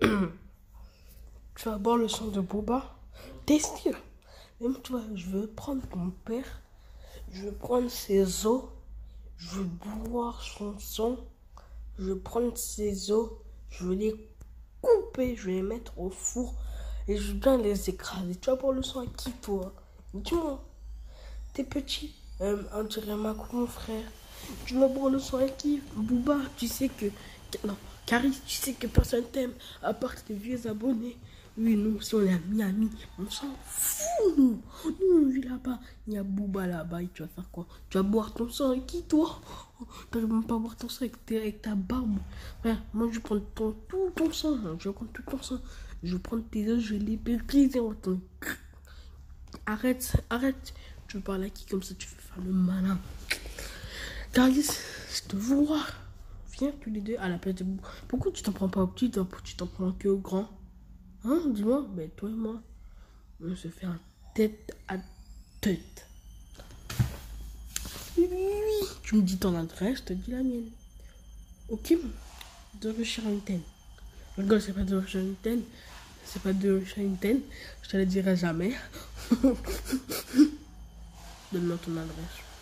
Tu vas boire le sang de Booba? T'es sûr? Même toi, je veux prendre ton père, je veux prendre ses os, je veux boire son sang, je veux prendre ses os, je veux les couper, je vais les mettre au four et je veux bien les écraser. Tu vas boire le sang à qui, toi? Dis-moi, t'es petit, on dirait Macron, frère. Tu vas boire le sang à qui? Booba, tu sais que... Non, Caris, tu sais que personne t'aime, à part tes vieux abonnés. Oui, nous, si on est à Miami, on s'en fout, nous. Nous, on vit là-bas. Il y a Booba là-bas et tu vas faire quoi? Tu vas boire ton sang avec qui, toi? Tu vas même pas boire ton sang avec ta barbe. Frère, moi, je vais prendre tout ton sang. Je vais prendre tout ton sang. Je vais prendre tes os, je vais les briser en ton... Arrête, arrête. Tu veux parler à qui comme ça? Tu veux faire le malin. Caris, je te vois. Viens tous les deux à la place de Booba. Pourquoi tu t'en prends pas au petit? Tu t'en prends que au grand? Hein, dis-moi, ben toi et moi, on se fait un tête à tête. Oui, oui, oui. Tu me dis ton adresse, je te dis la mienne. Ok, de Washington. Je rigole, c'est pas de Washington. C'est pas de Washington. Je te le dirai jamais. Donne-moi ton adresse.